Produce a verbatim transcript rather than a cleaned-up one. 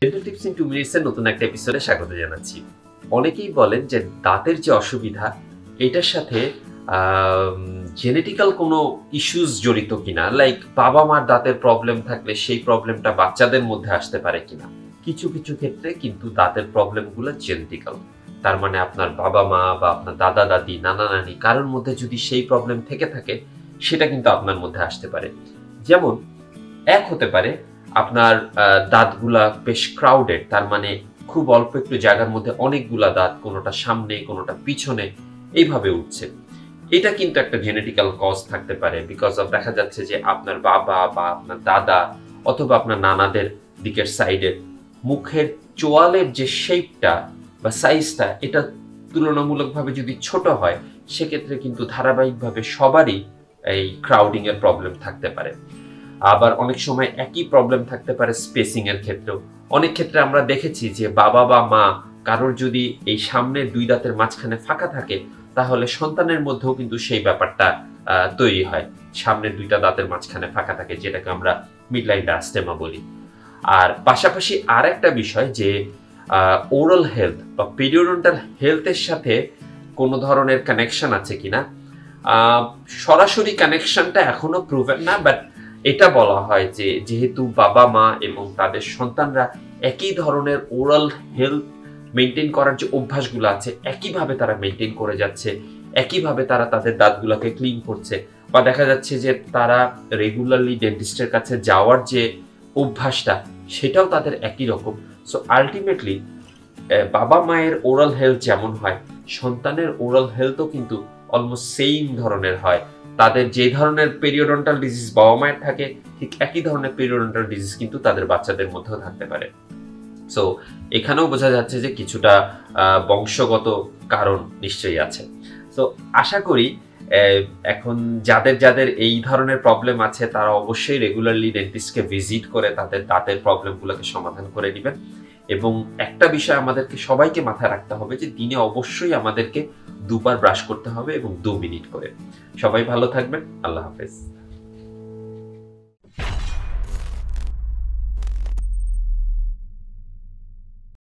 Dental tips in two minutes এর নতুন একটা এপিসোডে স্বাগত জানাচ্ছি। অনেকেই বলেন যে দাঁতের যে অসুবিধা এটার সাথে জেনেটিক্যাল কোনো ইস্যুস জড়িত কিনা, লাইক বাবা মার দাঁতের প্রবলেম থাকলে সেই প্রবলেমটা বাচ্চাদের মধ্যে আসতে পারে কিনা। কিছু কিছু ক্ষেত্রে কিন্তু দাঁতের প্রবলেমগুলো জেনেটিক্যাল, তার মানে আপনার বাবা মা বা আপনার দাদা দাদি নানা নানি কারোর মধ্যে যদি সেই প্রবলেম থেকে থাকে সেটা কিন্তু আপনার মধ্যে আসতে পারে। যেমন এক হতে পারে আপনার দাঁতগুলা বেশ ক্রাউডেড, তার মানে খুব অল্প একটু জায়গার মধ্যে অনেকগুলা দাঁত, কোনোটা সামনে কোনোটা পিছনে এইভাবে উঠছে। এটা কিন্তু একটা জেনেটিক্যাল কজ থাকতে পারে, বিকজ অফ দেখা যাচ্ছে যে আপনার বাবা বা আপনার দাদা অথবা আপনার নানাদের দিকের সাইডের মুখের চোয়ালের যে শেপটা বা সাইজটা এটা তুলনামূলকভাবে যদি ছোট হয় সেক্ষেত্রে কিন্তু ধারাবাহিকভাবে সবারই এই ক্রাউডিং এর প্রবলেম থাকতে পারে। আবার অনেক সময় একই প্রবলেম থাকতে পারে স্পেসিং এর ক্ষেত্রেও। অনেক ক্ষেত্রে আমরা দেখেছি যে বাবা বা মা কারোর যদি এই সামনের দুই দাঁতের মাঝখানে ফাঁকা থাকে তাহলে সন্তানের মধ্যেও কিন্তু সেই ব্যাপারটা তৈরি হয়, সামনের দুইটা দাঁতের মাঝখানে ফাঁকা থাকে, যেটাকে আমরা মিডলাইন ডায়াস্টেমা বলি। আর পাশাপাশি আর একটা বিষয় যে ওরাল হেলথ বা পেরিওডন্টাল হেলথের সাথে কোনো ধরনের কানেকশন আছে কিনা। সরাসরি কানেকশনটা এখনো প্রুভেন না, বাট এটা বলা হয় যে যেহেতু বাবা মা এবং তাদের সন্তানরা একই ধরনের ওরাল হেলথ মেনটেন করার যে অভ্যাসগুলো আছে একইভাবে তারা মেনটেন করে যাচ্ছে, একইভাবে তারা তাদের দাঁতগুলোকে ক্লিন করছে, বা দেখা যাচ্ছে যে তারা রেগুলারলি ডেন্টিস্টের কাছে যাওয়ার যে অভ্যাসটা সেটাও তাদের একই রকম। সো আলটিমেটলি বাবা মায়ের ওরাল হেলথ যেমন হয় সন্তানের ওরাল হেলথও কিন্তু অলমোস্ট সেম ধরনের হয়। তাদের যে ধরনের পেরিওডন্টাল ডিজিজ বাবা মায়ের থাকে ঠিক একই ধরনের পেরিওডন্টাল ডিজিজ কিন্তু তাদের বাচ্চাদের মধ্যেও থাকতে পারে। সো এখানেও বোঝা যাচ্ছে যে কিছুটা বংশগত কারণ নিশ্চয়ই আছে। সো আশা করি এখন যাদের যাদের এই ধরনের প্রবলেম আছে তারা অবশ্যই রেগুলারলি ডেন্টিস্টকে ভিজিট করে তাদের দাঁতের প্রবলেমগুলোকে সমাধান করে নেবেন। এবং একটা বিষয় আমাদেরকে সবাইকে মাথায় রাখতে হবে যে দিনে অবশ্যই আমাদেরকে দুবার ব্রাশ করতে হবে এবং দু মিনিট করে। সবাই ভালো থাকবেন। আল্লাহ হাফেজ।